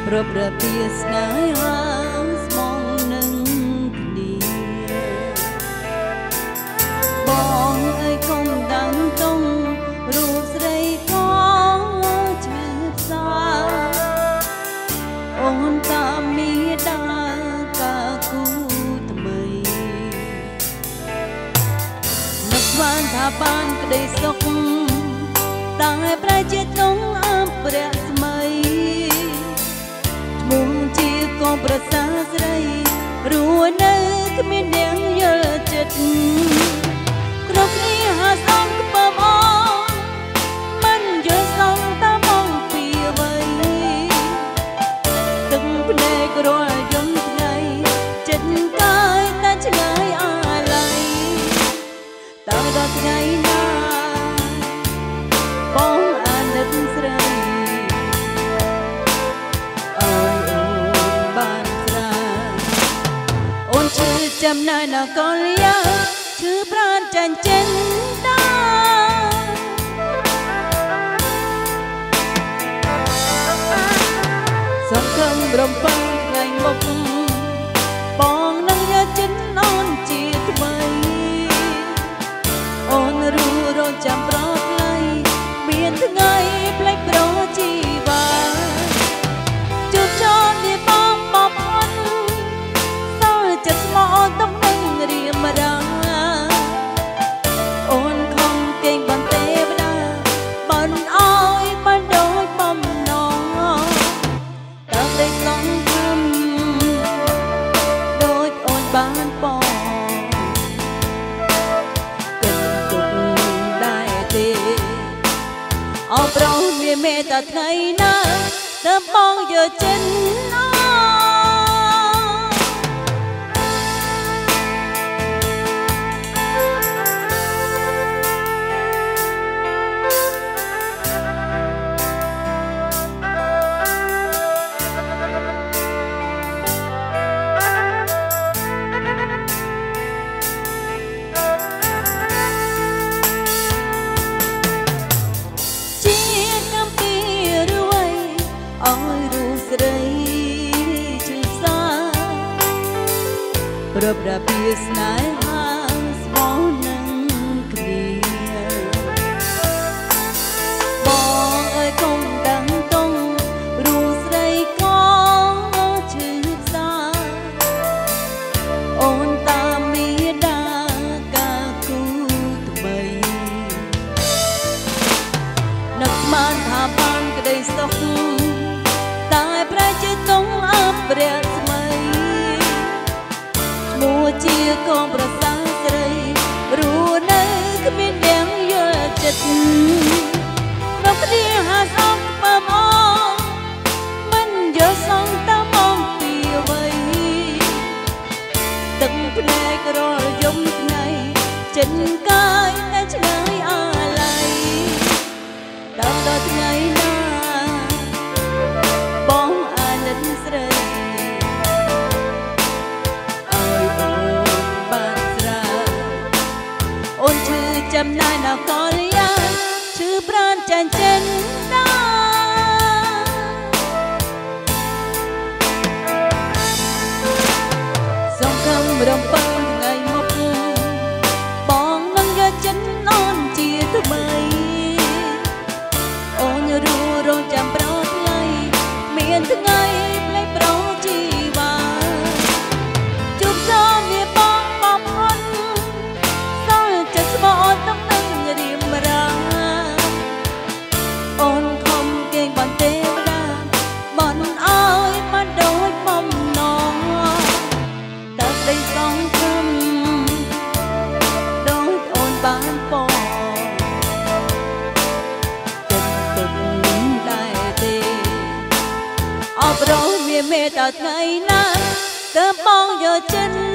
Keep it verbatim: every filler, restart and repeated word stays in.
រົບរបៀបស្នេហាស្មងនឹងគ្នាបងអើយកុំដឹងតង់រូបស្រីក៏ឈឺផ្សាអូនតាមមីដាកាគូថ្មីនឹកបានថាបានក្តីសុខតែប្រែជាទងអព្រះស្មីមុំជាកូនប្រសាស្រីរស់នៅគ្មានអ្នកយល់ចិត្តគ្រប់គ្នាហាសងក្បើមអងមិនយល់សងតាមកពីអ្វីទឹកភ្នែករាល់យំថ្ងៃចិត្តកាយតែឆ្ងាយអាឡ័យតើដល់ថ្ងៃណាបងអាណិតស្រីចំណាយនគរយាឈឺប្រាណចាញ់ចិនតាសង្ឃឹមរំពឹងថ្ងៃមុខបងនឹងយកចិត្តអូនជាថ្មីអូនរੂរងចាំប្រថ្លៃមានថ្ងៃផ្លេចប្រជីវ៉ាជួបជុំនេះបងបងអូនសល់ចិត្តស្មោះទុកនឹងរៀមរាអូនខំកេងបានទេវតាបានអើយបានដូចបំណងតើព្រៃសងខំដូចអូនបានបងគិតទុកដែរទេអោប្រោមានមេត្តាថ្ងៃណាតើបងយកចិត្តណាអើយរូបស្រីឈឺផ្សាប្រពរបៀបស្នេហាស្មោះនឹងគ្នាបងអើយកុំដឹងតង់រូបស្រីក៏ឈឺផ្សាអូនតាមមីដាកាគូថ្មីនឹកបានថាបានក្តីសុខតែប្រែជាទងអព្រះស្មីឈ្មោះជាកូនប្រសាស្រីរស់នៅគ្មានអ្នកយល់ចិត្តនៅគ្នាហាសងក្បើមអងមិនយល់សងតាមកពីអ្វីទឹកភ្នែករាល់យំថ្ងៃចិត្តកាយតែឆ្ងាយអាឡ័យដល់ដល់ថ្ងៃណាបងអាណិតស្រីអើយអូនបានស្រាអូនឈឺចំណាយនគរយាឈឺប្រាណចាញ់ចិនតាសង្ឃឹមរំពឹងថ្ងៃមុខបងនឹងយកចិត្តអូនជាថ្មីអូនរੂរងចាំប្រថ្លៃមានថ្ងៃផ្លេចប្រជីវ៉ាជួបជុំវាបងបងអូនសល់ចិត្តស្មោះទុកនឹងរៀមរាអូនខំកេងបានទេវតាបានអើយបានដូចបំណងតើក្តីសងខំដូចអូនបានបងអបរោមានមេត្តាថ្ងៃណាតើបងយកចិត្ត